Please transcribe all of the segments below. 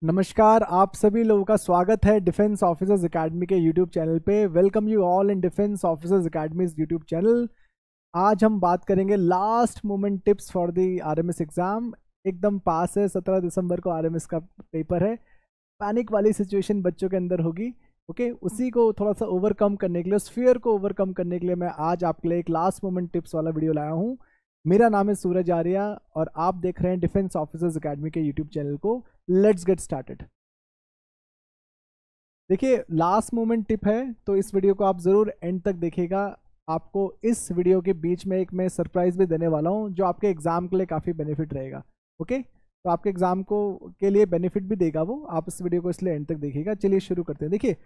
नमस्कार, आप सभी लोगों का स्वागत है डिफेंस ऑफिसर्स एकेडमी के यूट्यूब चैनल पे। Welcome you all in defence officers academies YouTube channel. आज हम बात करेंगे last moment tips for the RMS exam. एकदम पास है, 17 दिसंबर को आरएमएस का पेपर है। पैनिक वाली सिचुएशन बच्चों के अंदर होगी। ओके, उसी को थोड़ा सा ओवरकम करने के लिए, उस फियर को ओवरकम करने के लिए मैं आज आपके लिए एक लास्ट मोमेंट टिप्स वाला वीडियो लाया हूँ। मेरा नाम है सूरज आर्या और आप देख रहे हैं डिफेंस ऑफिसर्स एकेडमी के यूट्यूब चैनल को। Let's get started. देखिए, लास्ट मोमेंट टिप है तो इस वीडियो को आप ज़रूर एंड तक देखिएगा। आपको इस वीडियो के बीच में एक मैं सरप्राइज भी देने वाला हूँ जो आपके एग्जाम के लिए काफ़ी बेनिफिट रहेगा। ओके, तो आपके एग्जाम को के लिए बेनिफिट भी देगा वो। आप इस वीडियो को इसलिए एंड तक देखिएगा। चलिए शुरू करते हैं। देखिए,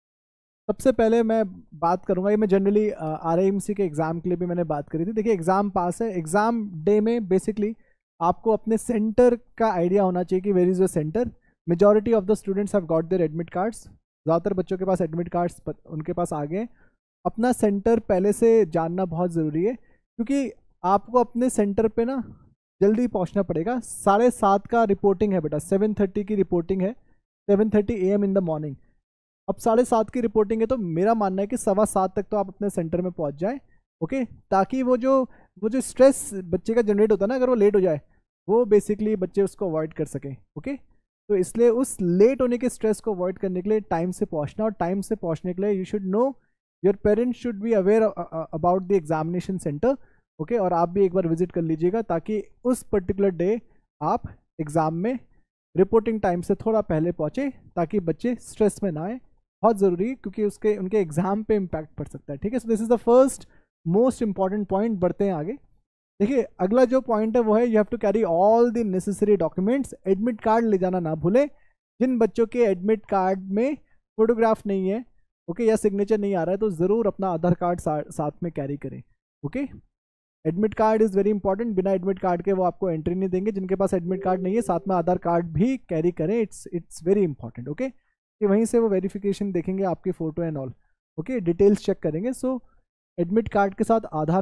सबसे पहले मैं बात करूंगा, ये मैं जनरली आरआईएमसी के एग्ज़ाम के लिए भी मैंने बात करी थी। देखिए, एग्ज़ाम पास है। एग्ज़ाम डे में बेसिकली आपको अपने सेंटर का आइडिया होना चाहिए कि where is your centre. Majority of the students have got their admit cards. ज़्यादातर बच्चों के पास एडमिट कार्ड्स उनके पास आ गए। अपना सेंटर पहले से जानना बहुत ज़रूरी है क्योंकि आपको अपने सेंटर पे ना जल्दी पहुंचना पड़ेगा। 7:30 का रिपोर्टिंग है बेटा, 7:30 की रिपोर्टिंग है, 7:30 AM इन द मॉर्निंग। अब 7:30 की रिपोर्टिंग है तो मेरा मानना है कि 7:15 तक तो आप अपने सेंटर में पहुंच जाए। ओके, ताकि वो जो स्ट्रेस बच्चे का जनरेट होता है ना, अगर वो लेट हो जाए, वो बेसिकली बच्चे उसको अवॉइड कर सकें। ओके, तो इसलिए उस लेट होने के स्ट्रेस को अवॉइड करने के लिए टाइम से पहुंचना, और टाइम से पहुंचने के लिए you should know, your parents should be aware about the examination centre. Okay, और आप भी एक बार विजिट कर लीजिएगा ताकि उस पर्टिकुलर डे आप एग्ज़ाम में रिपोर्टिंग टाइम से थोड़ा पहले पहुँचे ताकि बच्चे स्ट्रेस में ना आए। बहुत ज़रूरी है क्योंकि उनके एग्जाम पे इम्पैक्ट पड़ सकता है। ठीक है, so this is the first most important point. बढ़ते हैं आगे। देखिए, अगला जो पॉइंट है वो है you have to carry all the necessary documents. Admit card ले जाना ना भूलें। जिन बच्चों के एडमिट कार्ड में फोटोग्राफ नहीं है, ओके, या सिग्नेचर नहीं आ रहा है, तो ज़रूर अपना आधार कार्ड साथ में कैरी करें। Okay, admit card is very important. बिना एडमिट कार्ड के वो आपको एंट्री नहीं देंगे। जिनके पास एडमिट कार्ड नहीं है, साथ में आधार कार्ड भी कैरी करें। It's very important. ओके, कि वहीं से वो वेरिफिकेशन देखेंगे आपकी photo and all. Okay, details check करेंगे। सो एडमिट कार्ड के साथ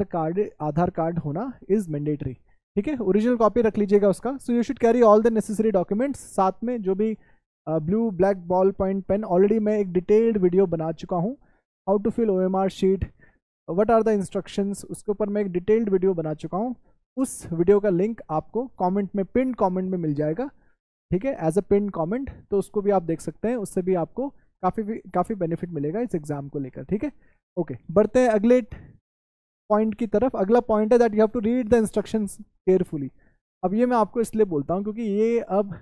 आधार कार्ड होना इज़ मैंडेटरी। ठीक है, ओरिजिनल कॉपी रख लीजिएगा उसका। So you should carry all the necessary documents. साथ में जो भी blue black ball point pen, already मैं एक डिटेल्ड वीडियो बना चुका हूँ, how to fill OMR sheet, what are the instructions, उसके ऊपर मैं एक डिटेल्ड वीडियो बना चुका हूँ। उस वीडियो का लिंक आपको कमेंट में, पिन कमेंट में मिल जाएगा। ठीक है, एज अ पिन कमेंट, तो उसको भी आप देख सकते हैं। उससे भी आपको काफ़ी बेनिफिट मिलेगा इस एग्ज़ाम को लेकर। ठीक है, ओके, बढ़ते हैं अगले पॉइंट की तरफ। अगला पॉइंट है that you have to read the instructions carefully. अब ये मैं आपको इसलिए बोलता हूँ क्योंकि ये अब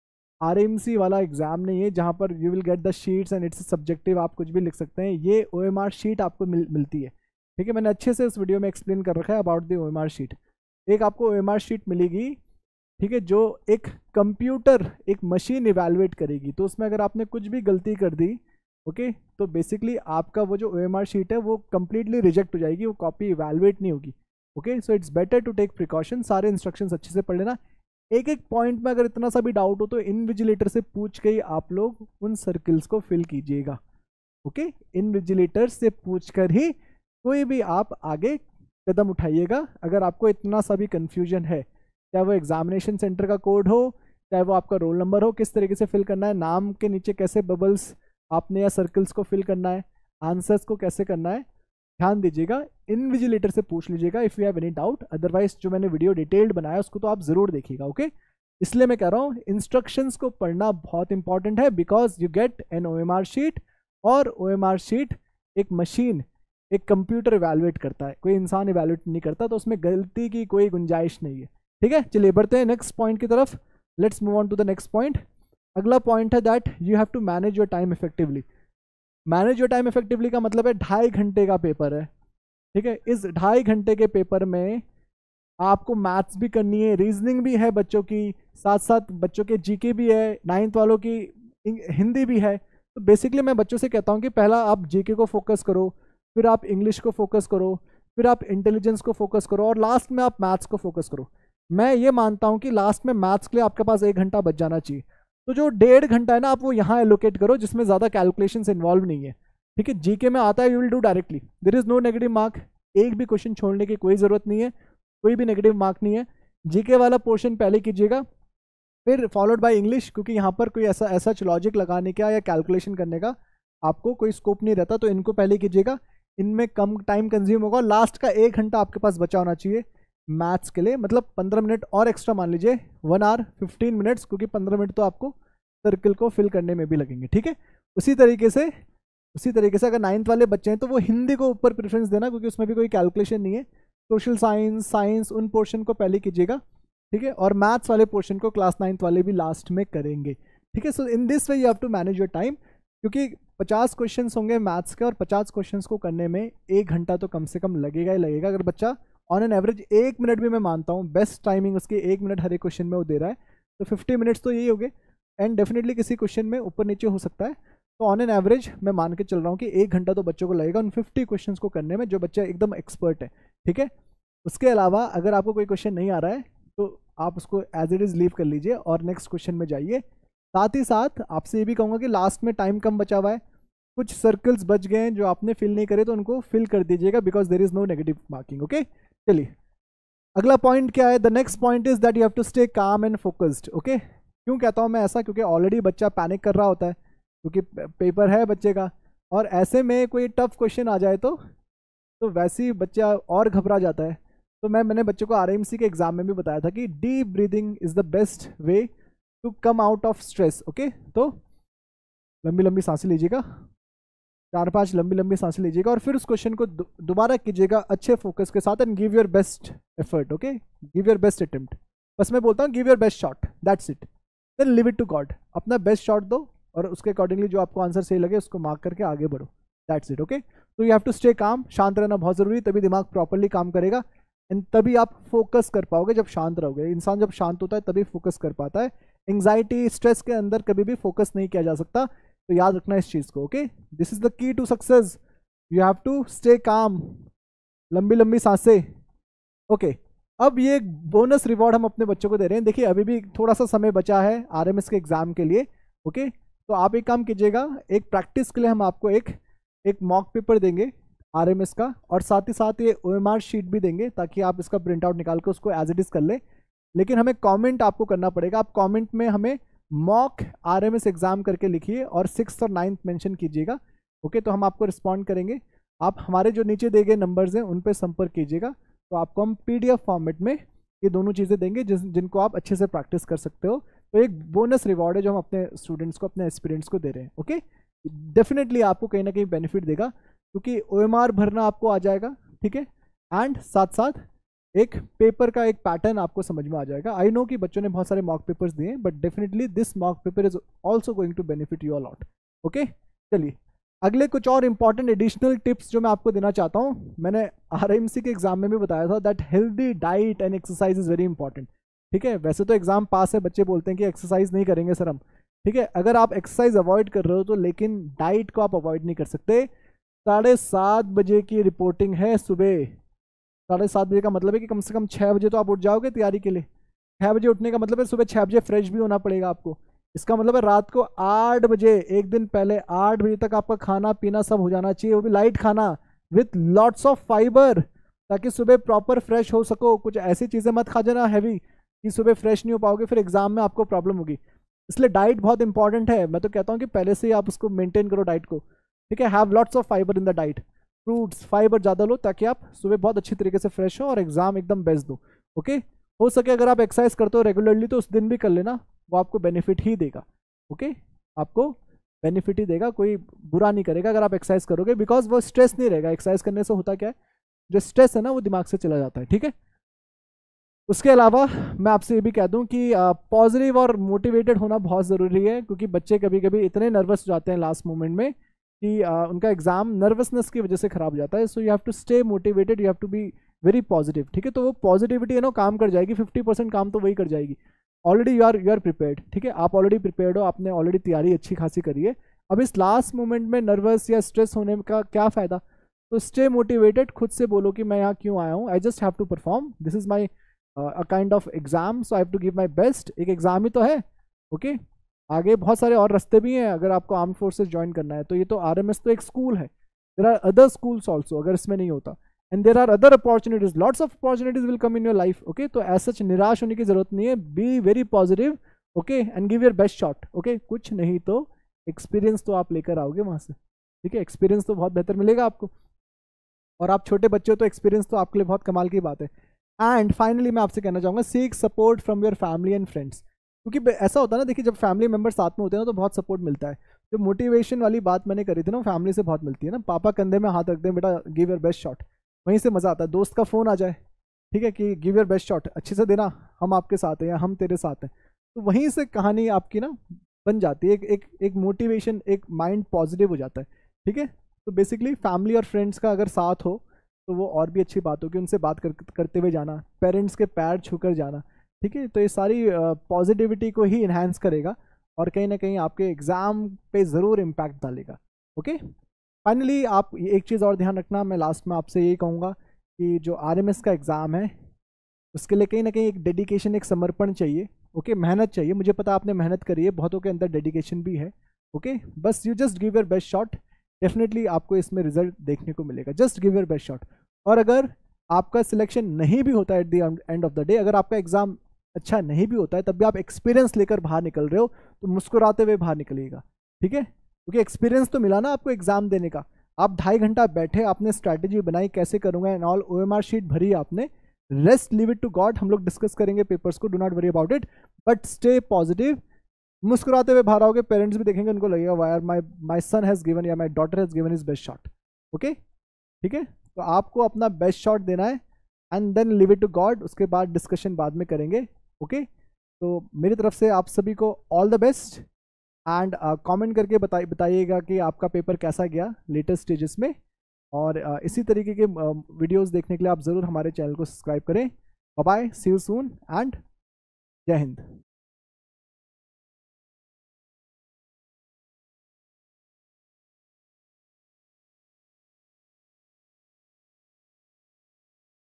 आरएमसी वाला एग्जाम नहीं है जहाँ पर you will get the sheets and it's subjective, आप कुछ भी लिख सकते हैं। ये OMR शीट आपको मिलती है। ठीक है, मैंने अच्छे से इस वीडियो में एक्सप्लेन कर रखा है अबाउट द OMR शीट। एक आपको OMR शीट मिलेगी, ठीक है, जो एक कंप्यूटर, एक मशीन इवेलुएट करेगी। तो उसमें अगर आपने कुछ भी गलती कर दी, ओके, तो बेसिकली आपका वो जो OMR शीट है वो कंप्लीटली रिजेक्ट हो जाएगी, वो कॉपी इवेलुएट नहीं होगी। Okay, so it's better to take precaution. सारे इंस्ट्रक्शंस अच्छे से पढ़ लेना। एक एक पॉइंट में अगर इतना सा भी डाउट हो तो इनविजिलेटर से पूछ के ही आप लोग उन सर्कल्स को फिल कीजिएगा। ओके, इनविजिलेटर से पूछकर ही कोई भी आप आगे कदम उठाइएगा अगर आपको इतना सा भी कन्फ्यूजन है। चाहे वो एग्जामिनेशन सेंटर का कोड हो, चाहे वो आपका रोल नंबर हो, किस तरीके से फिल करना है, नाम के नीचे कैसे बबल्स आपने या सर्कल्स को फिल करना है, आंसर्स को कैसे करना है, ध्यान दीजिएगा। इनविजिलेटर से पूछ लीजिएगा if you have any doubt. Otherwise जो मैंने वीडियो डिटेल्ड बनाया उसको तो आप ज़रूर देखिएगा। ओके, इसलिए मैं कह रहा हूँ इंस्ट्रक्शंस को पढ़ना बहुत इंपॉर्टेंट है, because you get an OMR sheet. और OMR शीट एक मशीन, एक कंप्यूटर इवेलुएट करता है, कोई इंसान इवेलुएट नहीं करता, तो उसमें गलती की कोई गुंजाइश नहीं है। ठीक है, चलिए बढ़ते हैं नेक्स्ट पॉइंट की तरफ। Let's move on to the next point. अगला पॉइंट है that you have to manage your time effectively. Manage your time effectively का मतलब है 2.5 घंटे का पेपर है। ठीक है, इस 2.5 घंटे के पेपर में आपको मैथ्स भी करनी है, रीजनिंग भी है बच्चों की, साथ साथ बच्चों के GK भी है, 9th वालों की हिंदी भी है। तो बेसिकली मैं बच्चों से कहता हूँ कि पहला आप GK को फोकस करो, फिर आप इंग्लिश को फोकस करो, फिर आप इंटेलिजेंस को फोकस करो, और लास्ट में आप मैथ्स को फोकस करो। मैं ये मानता हूँ कि लास्ट में मैथ्स के लिए आपके पास 1 घंटा बच जाना चाहिए। तो जो 1.5 घंटा है ना, आप वो यहाँ एलोकेट करो जिसमें ज़्यादा कैलकुलेशंस इन्वॉल्व नहीं है। ठीक है, GK में आता है, you will do directly, there is no negative mark. एक भी क्वेश्चन छोड़ने की कोई ज़रूरत नहीं है, कोई भी नेगेटिव मार्क नहीं है। GK वाला पोर्शन पहले कीजिएगा, फिर फॉलोड बाय इंग्लिश, क्योंकि यहाँ पर कोई ऐसा लॉजिक लगाने का या कैलकुलेशन करने का आपको कोई स्कोप नहीं रहता, तो इनको पहले कीजिएगा, इनमें कम टाइम कंज्यूम होगा। लास्ट का 1 घंटा आपके पास बचा होना चाहिए मैथ्स के लिए, मतलब 15 मिनट और एक्स्ट्रा मान लीजिए, 1 आवर 15 मिनट्स, क्योंकि 15 मिनट तो आपको सर्किल को फिल करने में भी लगेंगे, ठीक है। उसी तरीके से अगर 9th वाले बच्चे हैं तो वो हिंदी को ऊपर प्रेफरेंस देना, क्योंकि उसमें भी कोई कैलकुलेशन नहीं है। सोशल साइंस उन पोर्शन को पहले कीजिएगा, ठीक है, और मैथ्स वाले पोर्शन को क्लास 9th वाले भी लास्ट में करेंगे, ठीक है। So in this way you have to manage your time, क्योंकि 50 क्वेश्चन होंगे मैथ्स के, और 50 क्वेश्चन को करने में 1 घंटा तो कम से कम लगेगा ही लगेगा। अगर बच्चा ऑन एन एवरेज 1 मिनट भी, मैं मानता हूँ बेस्ट टाइमिंग उसकी 1 मिनट हर एक क्वेश्चन में वो दे रहा है, तो 50 मिनट्स तो यही हो गए। एंड डेफिनेटली किसी क्वेश्चन में ऊपर नीचे हो सकता है, तो ऑन एन एवरेज मैं मान के चल रहा हूँ कि 1 घंटा तो बच्चों को लगेगा उन 50 क्वेश्चन को करने में, जो बच्चा एकदम एक्सपर्ट है, ठीक है। उसके अलावा अगर आपको कोई क्वेश्चन नहीं आ रहा है तो आप उसको एज इट इज़ लीव कर लीजिए और नेक्स्ट क्वेश्चन में जाइए। साथ ही साथ आपसे ये भी कहूँगा कि लास्ट में टाइम कम बचा हुआ है, कुछ सर्कल्स बच गए हैं जो आपने फिल नहीं करे, तो उनको फिल कर दीजिएगा, because there is no negative marking, okay. चलिए अगला पॉइंट क्या है, the next point is that you have to stay calm and focused, okay. क्यों कहता हूँ मैं ऐसा, क्योंकि ऑलरेडी बच्चा पैनिक कर रहा होता है, क्योंकि पेपर है बच्चे का, और ऐसे में कोई टफ क्वेश्चन आ जाए तो वैसे ही बच्चा और घबरा जाता है। तो मैंने बच्चों को RMC के एग्जाम में भी बताया था कि deep breathing is the best way to come out of stress, okay. तो लंबी लंबी सांसें लीजिएगा, 4-5 लंबी लंबी सांसें लीजिएगा, और फिर उस क्वेश्चन को दोबारा कीजिएगा अच्छे फोकस के साथ, and give your best effort, okay, give your best attempt. बस मैं बोलता हूँ give your best shot, that's it, then leave it to God. अपना बेस्ट शॉट दो और उसके अकॉर्डिंगली जो आपको आंसर सही लगे उसको मार्क करके आगे बढ़ो, दैट्स इट, ओके। तो you have to stay calm, शांत रहना बहुत जरूरी, तभी दिमाग प्रॉपरली काम करेगा, एंड तभी आप फोकस कर पाओगे। जब शांत रहोगे, इंसान जब शांत होता है तभी फोकस कर पाता है। एंग्जाइटी स्ट्रेस के अंदर कभी भी फोकस नहीं किया जा सकता, तो याद रखना इस चीज को, okay. This is the key to success, you have to stay calm, लंबी लंबी सांसें, ओके। अब ये बोनस रिवॉर्ड हम अपने बच्चों को दे रहे हैं। देखिए अभी भी थोड़ा सा समय बचा है RMS के एग्जाम के लिए, ओके। तो आप एक काम कीजिएगा, एक प्रैक्टिस के लिए हम आपको एक मॉक पेपर देंगे RMS का, और साथ ही साथ ये OMR शीट भी देंगे, ताकि आप इसका प्रिंट आउट निकाल के उसको एज इट इज कर ले। लेकिन हमें कमेंट आपको करना पड़ेगा, आप कमेंट में हमें मॉक RMS एग्जाम करके लिखिए और 6th और 9th मेंशन कीजिएगा, ओके। तो हम आपको रिस्पॉन्ड करेंगे, आप हमारे जो नीचे दिए गए नंबर्स हैं उन पर संपर्क कीजिएगा, तो आपको हम PDF फॉर्मेट में ये दोनों चीज़ें देंगे जिनको आप अच्छे से प्रैक्टिस कर सकते हो। तो एक बोनस रिवॉर्ड है जो हम अपने स्टूडेंट्स को, अपने एस्पिरेंट्स को दे रहे हैं, ओके। डेफिनेटली आपको कहीं ना कहीं बेनिफिट देगा, क्योंकि OMR भरना आपको आ जाएगा, ठीक है, एंड साथ साथ एक पेपर का एक पैटर्न आपको समझ में आ जाएगा। आई नो कि बच्चों ने बहुत सारे मॉक पेपर्स दिए, but definitely this mock paper is also going to benefit you a lot, okay. चलिए अगले कुछ और इंपॉर्टेंट एडिशनल टिप्स जो मैं आपको देना चाहता हूँ। मैंने RMC के एग्जाम में भी बताया था that healthy diet and exercise is very important, ठीक है। वैसे तो एग्जाम पास है, बच्चे बोलते हैं कि एक्सरसाइज नहीं करेंगे सर हम, ठीक है। अगर आप एक्सरसाइज अवॉइड कर रहे हो तो, लेकिन डाइट को आप अवॉइड नहीं कर सकते। 7:30 बजे की रिपोर्टिंग है सुबह, 7:30 बजे का मतलब है कि कम से कम 6 बजे तो आप उठ जाओगे तैयारी के लिए। 6 बजे उठने का मतलब है सुबह 6 बजे फ्रेश भी होना पड़ेगा आपको। इसका मतलब है रात को 8 बजे, एक दिन पहले 8 बजे तक आपका खाना पीना सब हो जाना चाहिए, वो भी लाइट खाना विथ लॉट्स ऑफ फाइबर, ताकि सुबह प्रॉपर फ्रेश हो सको। कुछ ऐसी चीज़ें मत खा जाना हैवी कि सुबह फ्रेश नहीं हो पाओगे, फिर एग्जाम में आपको प्रॉब्लम होगी। इसलिए डाइट बहुत इंपॉर्टेंट है। मैं तो कहता हूँ कि पहले से ही आप उसको मेंटेन करो डाइट को, ठीक है। Have lots of fibre in the diet, fruits fibre ज़्यादा लो, ताकि आप सुबह बहुत अच्छी तरीके से फ्रेश हो और एग्जाम एकदम बेस्ट दो, ओके। हो सके अगर आप एक्सरसाइज करते हो रेगुलरली तो उस दिन भी कर लेना, वो आपको बेनिफिट ही देगा, ओके। आपको बेनिफिट ही देगा, कोई बुरा नहीं करेगा अगर आप एक्सरसाइज करोगे, बिकॉज वो स्ट्रेस नहीं रहेगा। एक्सरसाइज करने से होता क्या है, जो स्ट्रेस है ना वो दिमाग से चला जाता है, ठीक है। उसके अलावा मैं आपसे ये भी कह दूं कि पॉजिटिव और मोटिवेटेड होना बहुत ज़रूरी है, क्योंकि बच्चे कभी कभी इतने नर्वस हो जाते हैं लास्ट मोमेंट में कि उनका एग्जाम नर्वसनेस की वजह से खराब हो जाता है। So you have to stay motivated, you have to be very positive, ठीक है। तो वो पॉजिटिविटी है ना काम कर जाएगी, 50% काम तो वही कर जाएगी। ऑलरेडी यू आर प्रिपेयर्ड, ठीक है। आप ऑलरेडी प्रिपेयर्ड हो, आपने ऑलरेडी तैयारी अच्छी खासी करी है। अब इस लास्ट मोमेंट में नर्वस या स्ट्रेस होने का क्या फ़ायदा। तो स्टे मोटिवेटेड, खुद से बोलो कि मैं यहाँ क्यों आया हूँ, I just have to perform, this is my a kind of exam, so I have to give my best. एक एग्जाम ही तो है, ओके। आगे बहुत सारे और रास्ते भी हैं, अगर आपको आर्म फोर्सेस ज्वाइन करना है तो। ये तो RMS तो एक स्कूल है, there are other schools also, अगर इसमें नहीं होता, and there are other opportunities, lots of opportunities will come in your life, okay. तो ऐसा निराश होने की जरूरत नहीं है, be very positive okay, and give your best shot. Okay, कुछ नहीं तो एक्सपीरियंस तो आप लेकर आओगे वहाँ से, ठीक है, एक्सपीरियंस तो बहुत बेहतर मिलेगा आपको, और आप छोटे बच्चे हो तो एक्सपीरियंस तो आपके लिए बहुत कमाल की बात है। एंड फाइनली मैं आपसे कहना चाहूँगा, seek support from your family and friends, क्योंकि ऐसा होता है ना, देखिए जब फैमिली मेंबर साथ में होते हैं ना तो बहुत सपोर्ट मिलता है। जो मोटिवेशन वाली बात मैंने करी थी ना, फैमिली से बहुत मिलती है ना, पापा कंधे में हाथ रखते हैं, बेटा गिव योर बेस्ट शॉट, वहीं से मज़ा आता है। दोस्त का फ़ोन आ जाए, ठीक है, कि गिव योर बेस्ट शॉट, अच्छे से देना, हम आपके साथ हैं या हम तेरे साथ हैं, तो वहीं से कहानी आपकी ना बन जाती है, एक मोटिवेशन, एक माइंड पॉजिटिव हो जाता है, ठीक है। तो बेसिकली फैमिली और फ्रेंड्स का अगर साथ हो तो वो और भी अच्छी बात होगी, उनसे बात करते हुए जाना, पेरेंट्स के पैर छूकर जाना, ठीक है, तो ये सारी पॉजिटिविटी को ही इन्हांस करेगा और कहीं ना कहीं आपके एग्ज़ाम पे ज़रूर इम्पैक्ट डालेगा। ओके, फाइनली आप एक चीज़ और ध्यान रखना, मैं लास्ट में आपसे यही कहूँगा कि जो RMS का एग्ज़ाम है उसके लिए कहीं ना कहीं एक डेडिकेशन, एक समर्पण चाहिए। ओके, मेहनत चाहिए, मुझे पता आपने मेहनत करी है, बहुतों के अंदर डेडिकेशन भी है। ओके, बस you just give your best shot, definitely आपको इसमें रिजल्ट देखने को मिलेगा, just give your best shot. और अगर आपका सिलेक्शन नहीं भी होता है at the end of the day, अगर आपका एग्जाम अच्छा नहीं भी होता है, तब भी आप एक्सपीरियंस लेकर बाहर निकल रहे हो तो मुस्कुराते हुए बाहर निकलिएगा, ठीक है, क्योंकि एक्सपीरियंस तो मिला ना आपको एग्जाम देने का। आप 2.5 घंटा बैठे, आपने स्ट्रैटेजी बनाई कैसे करूंगा एंड ऑल, OMR शीट भरी आपने, rest leave it to God, हम लोग डिस्कस करेंगे पेपर्स को, do not worry about it, but stay positive, मुस्कुराते हुए बाहर आओगे, पेरेंट्स भी देखेंगे, उनको लगेगा why are my son has given या my daughter has given his best shot. Okay, ठीक है, तो आपको अपना बेस्ट शॉट देना है and then leave it to God, उसके बाद डिस्कशन बाद में करेंगे। ओके, तो मेरी तरफ से आप सभी को all the best and comment करके बताइएगा कि आपका पेपर कैसा गया लेटेस्ट स्टेजेस में, और इसी तरीके के वीडियोस देखने के लिए आप ज़रूर हमारे चैनल को सब्सक्राइब करें। Bye bye, see you soon and Jai Hind.